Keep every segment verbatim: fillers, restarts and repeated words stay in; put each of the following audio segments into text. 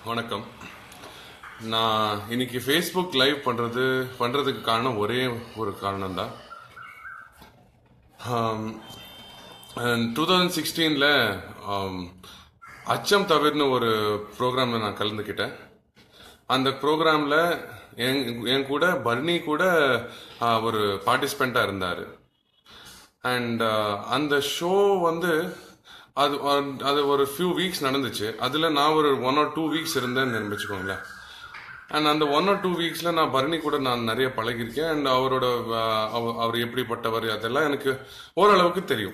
வணக்கம். நான் இன்னைக்கு ஃபேஸ்புக் லைவ் பண்றது பண்றதுக்கு காரணம் ஒரே ஒரு காரணம் தான். டூ தௌசண்ட் சிக்ஸ்டீன்ல அச்சம் தவிர்னு ஒரு ப்ரோக்ராம்ல நான் கலந்துக்கிட்டேன். அந்த ப்ரோக்ராம்ல என் கூட பர்னி கூட ஒரு பார்ட்டிசிபெண்டா இருந்தாரு. அண்ட் அந்த ஷோ வந்து அது அது ஒரு ஃபியூ வீக்ஸ் நடந்துச்சு. அதில் நான் ஒரு ஒன் ஆர் டூ வீக்ஸ் இருந்தேன்னு நினைச்சுக்கோங்களேன். அண்ட் அந்த ஒன் ஆர் டூ வீக்ஸில் நான் பரணி கூட நான் நிறைய பழகிருக்கேன். அண்ட் அவரோட அவர் எப்படிப்பட்டவர் அதெல்லாம் எனக்கு ஓரளவுக்கு தெரியும்.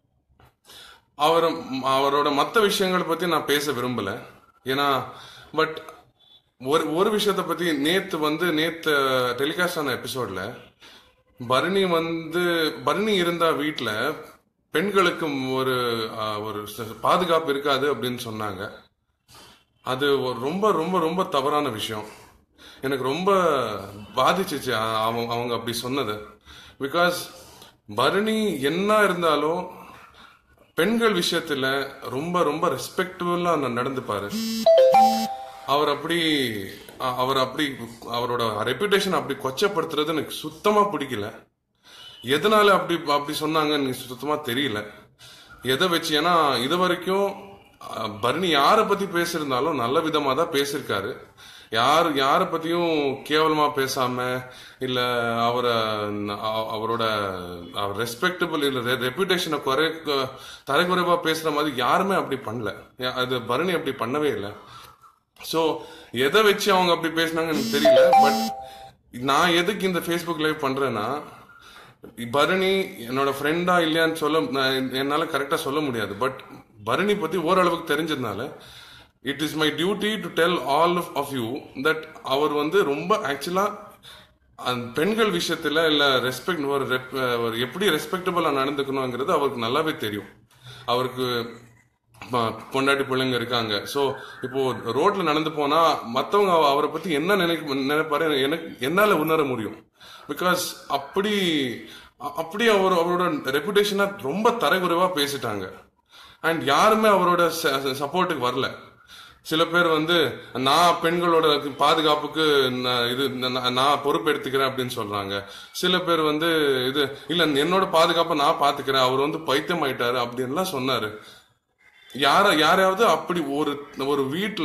அவர் அவரோட மற்ற விஷயங்களை பற்றி நான் பேச விரும்பலை. ஏன்னா பட் ஒரு ஒரு விஷயத்தை பற்றி நேற்று வந்து நேற்று டெலிகாஸ்ட் ஆன எபிசோடில் பரணி வந்து பரணி இருந்தா வீட்டில் பெண்களுக்கு ஒரு ஒரு பாதுகாப்பு இருக்காது அப்படின்னு சொன்னாங்க. அது ரொம்ப ரொம்ப ரொம்ப தவறான விஷயம். எனக்கு ரொம்ப பாதிச்சிச்சு அவங்க அவங்க அப்படி சொன்னது. பிகாஸ் பரணி என்ன இருந்தாலும் பெண்கள் விஷயத்துல ரொம்ப ரொம்ப ரெஸ்பெக்டபுளா நடந்துப்பாரு. அவர் அப்படி அவர் அப்படி அவரோட ரெப்யூட்டேஷன் அப்படி கொச்சப்படுத்துறது எனக்கு சுத்தமா பிடிக்கல. எதனால அப்படி அப்படி சொன்னாங்கன்னு எனக்கு சுத்தமா தெரியல. எதை வச்சு? ஏன்னா இது வரைக்கும் பரணி யாரை பத்தி பேசியிருந்தாலும் நல்ல விதமா தான் பேசியிருக்காரு. யார் யாரை பத்தியும் கேவலமா பேசாம இல்ல அவரை அவரோட ரெஸ்பெக்டபிள் இல்ல ரெப்யூட்டேஷனை குறை தரைக்குறைவா பேசுற மாதிரி யாருமே அப்படி பண்ணல. அது பரணி அப்படி பண்ணவே இல்லை. ஸோ எதை வச்சு அவங்க அப்படி பேசினாங்கன்னு எனக்கு தெரியல. பட் நான் எதுக்கு இந்த ஃபேஸ்புக் லைவ் பண்றேன்னா, பரணி என்னோட ஃப்ரெண்டா இல்லையான்னு சொல்ல என்னால கரெக்டா சொல்ல முடியாது. பட் பரணி பத்தி ஓரளவுக்கு தெரிஞ்சதுனால it is my duty to tell all of you that அவர் வந்து ரொம்ப ஆக்சுவலா பெண்கள் விஷயத்துல இல்ல ரெஸ்பெக்ட் ஒரு எப்படி ரெஸ்பெக்டபிளா நடந்துக்கணுங்கிறது அவருக்கு நல்லாவே தெரியும். அவருக்கு பொண்டாட்டி பிள்ளைங்க இருக்காங்க. ஸோ இப்போ ரோட்ல நடந்து போனா மற்றவங்க அவரை பத்தி என்ன நினைக்க நினைப்பாரு எனக்கு என்னால உணர முடியும். பிகாஸ் அப்படி அப்படி அவர் அவரோட ரெப்யூட்டேஷனை ரொம்ப தரைக்குறைவா பேசிட்டாங்க. அண்ட் யாருமே அவரோட சப்போர்ட்டுக்கு வரல. சில பேர் வந்து நான் பெண்களோட பாதுகாப்புக்கு இது நான் பொறுப்பு எடுத்துக்கிறேன் அப்படின்னு சொல்றாங்க. சில பேர் வந்து இது இல்ல என்னோட பாதுகாப்பை நான் பாத்துக்கிறேன், அவர் வந்து பைத்தியம் ஆயிட்டாரு அப்படின்லாம் சொன்னாரு. யார யாரையாவது அப்படி ஒரு ஒரு வீட்டுல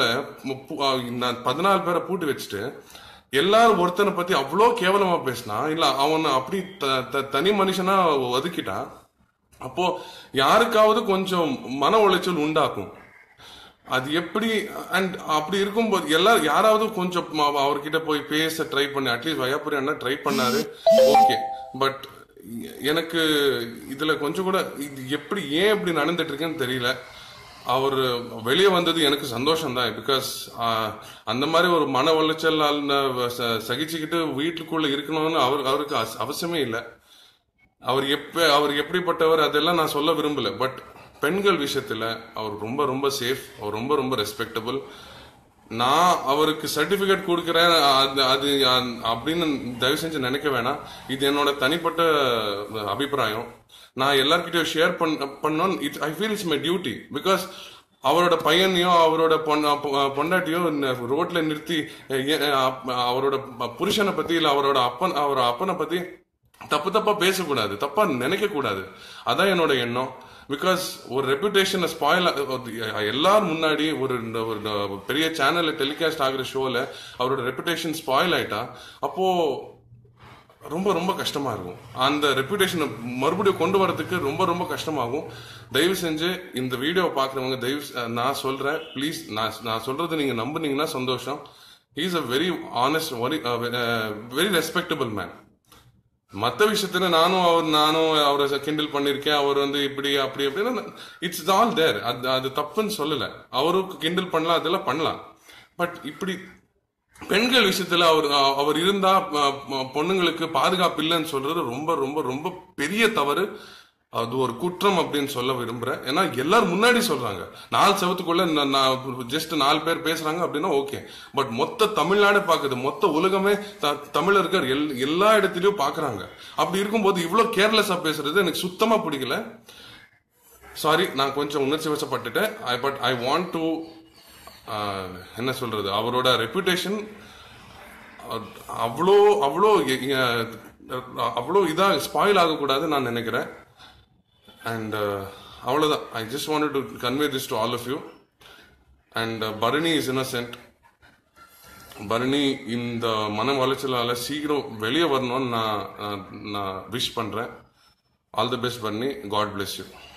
பதினாலு பேரை பூட்டி வச்சுட்டு எல்லாரும் ஒருத்தனை பத்தி அவ்வளோ கேவலமா பேசினா இல்ல அவனை அப்படி தனி மனுஷனா ஒதுக்கிட்டா அப்போ யாருக்காவது கொஞ்சம் மன உளைச்சல் உண்டாக்கும். அது எப்படி? அண்ட் அப்படி இருக்கும்போது எல்லாரும் யாராவது கொஞ்சம் அவர்கிட்ட போய் பேச ட்ரை பண்ணி அட்லீஸ்ட் வயப்புரி அண்ணா ட்ரை பண்ணாரு, ஓகே. பட் எனக்கு இதுல கொஞ்சம் கூட இது எப்படி ஏன் இப்படி நடந்துட்டு இருக்குன்னு தெரியல. அவர் வெளியே வந்தது எனக்கு சந்தோஷம் தான். பிகாஸ் அந்த மாதிரி ஒரு மன உளைச்சல் சகிச்சுக்கிட்டு வீட்டுக்குள்ள இருக்கணும்னு அவர் அவருக்கு அவசியமே இல்லை. அவர் எப்ப அவர் எப்படிப்பட்டவர் அதெல்லாம் நான் சொல்ல விரும்பல. பட் பெண்கள் விஷயத்துல அவர் ரொம்ப ரொம்ப சேஃப். அவர் ரொம்ப ரொம்ப ரெஸ்பெக்டபிள். நான் அவருக்கு சர்டிபிகேட் கொடுக்கிறேன் அது அது அப்படின்னு தயவு செஞ்சு நினைக்க வேணாம். இது என்னோட தனிப்பட்ட அபிப்பிராயம். நான் எல்லார்கிட்டயும் ஷேர் பண்ணோம். It I feel it's my duty. Because அவரோட பையனையோ அவரோட பொண்டாட்டியோ ரோட்ல நிறுத்தி அவரோட புருஷனை பத்தி இல்ல அவரோட அப்பன் அவரோட அப்பனை பத்தி தப்பு தப்பா பேசக்கூடாது, தப்பா நினைக்க கூடாது. அதான் என்னோட எண்ணம். பிகாஸ் ஒரு ரெப்யூட்டேஷன் ஸ்பாயில் எல்லாரும் முன்னாடி ஒரு பெரிய சேனல்ல டெலிகாஸ்ட் ஆகிற ஷோல அவரோட ரெப்யூட்டேஷன் ஸ்பாயில் ஆயிட்டா அப்போ ரொம்ப ரொம்ப கஷ்டமா இருக்கும். அந்த ரெப்யூட்டேஷனை மறுபடியும் கொண்டு வரதுக்கு ரொம்ப ரொம்ப கஷ்டமாகும். தயவு செஞ்சு இந்த வீடியோ பாக்குறவங்க தயவு நான் சொல்றேன் ப்ளீஸ், நான் நான் சொல்றது நீங்க நம்புனீங்கன்னா சந்தோஷம். He is a very honest very respectable man. மற்ற விஷயத்துல நானும் அவர் நானும் அவரை கிண்டல் பண்ணிருக்கேன். அவர் வந்து இப்படி அப்படி அப்படின்னா இட்ஸ் ஆல் தேர். அது அது தப்புன்னு சொல்லல. அவருக்கு கிண்டல் பண்ணலாம், அதெல்லாம் பண்ணலாம். பட் இப்படி பெண்கள் விஷயத்துல அவர் அவர் இருந்தா பொண்ணுங்களுக்கு பாதுகாப்பு இல்லைன்னு சொல்றது ரொம்ப ரொம்ப ரொம்ப பெரிய தவறு. அது ஒரு குற்றம் அப்படின்னு சொல்ல விரும்புறேன். ஏன்னா எல்லாரும் முன்னாடி சொல்றாங்க, நாலு செவத்துக்குள்ள ஜஸ்ட் நாலு பேர் பேசுறாங்க அப்படின்னா ஓகே. பட் மொத்த தமிழ்நாடு பாக்குது, மொத்த உலகமே தமிழர்கள் எல்லா இடத்துலயும் பாக்குறாங்க. அப்படி இருக்கும்போது இவ்வளவு கேர்லெஸ்ஸா பேசுறது எனக்கு சுத்தமா பிடிக்கல. சாரி, நான் கொஞ்சம் உணர்ச்சி வசப்பட்டுட்டேன். பட் ஐ வாண்ட் டு என்ன சொல்றது, அவரோட ரெப்யூட்டேஷன் அவ்வளோ அவ்வளோ அவ்வளோ இதாக ஸ்பாயில் ஆகக்கூடாதுன்னு நான் நினைக்கிறேன். அண்ட் அவ்வளோதான். I just wanted to convey this to all of you. And Bharani is innocent. Bharani இந்த மன வளர்ச்சலால் சீக்கிரம் வெளியே வரணும்னு நான் நான் விஷ் பண்ணுறேன். All the best Bharani. God bless you.